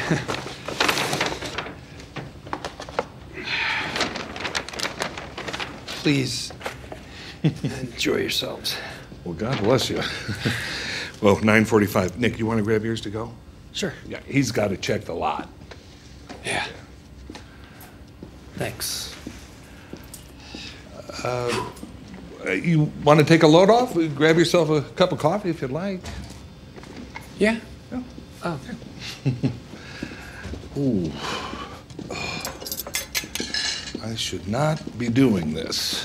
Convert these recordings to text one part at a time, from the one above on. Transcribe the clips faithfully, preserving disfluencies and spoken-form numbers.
Please, enjoy yourselves. Well, God bless you. Well, nine forty-five. Nick, you want to grab yours to go? Sure. Yeah, he's got to check the lot. Yeah. Thanks. Uh, you want to take a load off? Grab yourself a cup of coffee if you'd like. Yeah. Yeah. Oh. Ooh. I should not be doing this.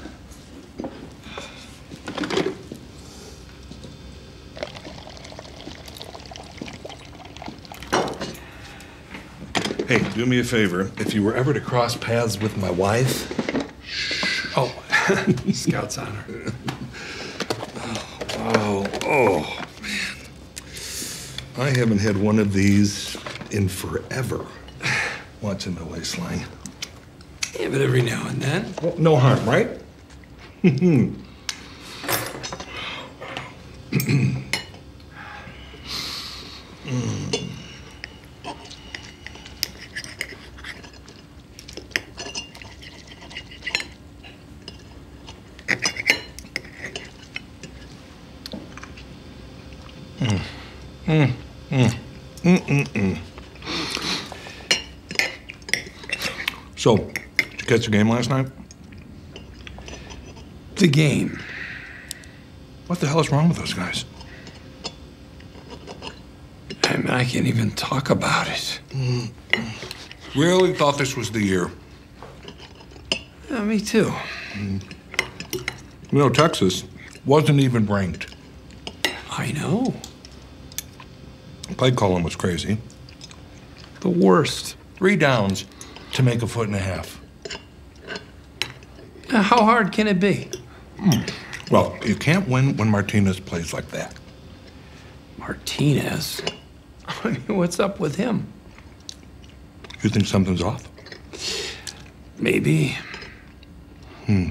Hey, do me a favor. If you were ever to cross paths with my wife... Oh, Scout's honor. Oh, oh, man. I haven't had one of these in forever. Watching the waistline. Yeah, but every now and then. Well, no harm, right? mm. Mm. Mm. Mm. Mm. Mm. Mm. So, did you catch the game last night? The game? What the hell is wrong with those guys? I mean, I can't even talk about it. Mm. Really thought this was the year. Yeah, me too. Mm. You know, Texas wasn't even ranked. I know. Play calling was crazy. The worst. Three downs to make a foot and a half. Now, how hard can it be? Mm. Well, you can't win when Martinez plays like that. Martinez? I mean, what's up with him? You think something's off? Maybe. Hmm.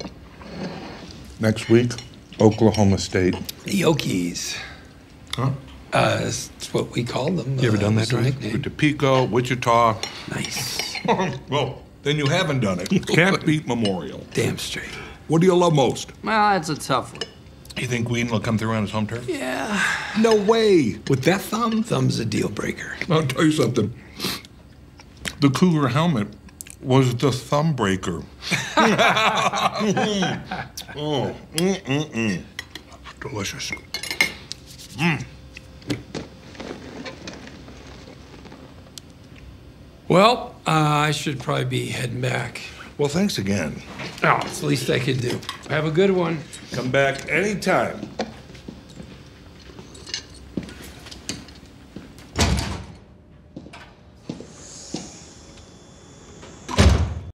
Next week, Oklahoma State. The Yokies. Huh? Uh, that's what we called them. You ever uh, done that, right? Topeka, Wichita. Nice. Well, then you haven't done it. Can't beat Memorial. Damn straight. What do you love most? Well, that's a tough one. You think Whedon will come through on his home turf? Yeah. No way. With that thumb? Thumb's a deal breaker. I'll tell you something. The Cougar helmet was the thumb breaker. mm. Oh, mm, mm, mm. Delicious. Mm. Well, uh, I should probably be heading back. Well, thanks again. Oh, it's the least I could do. Have a good one. Come back anytime.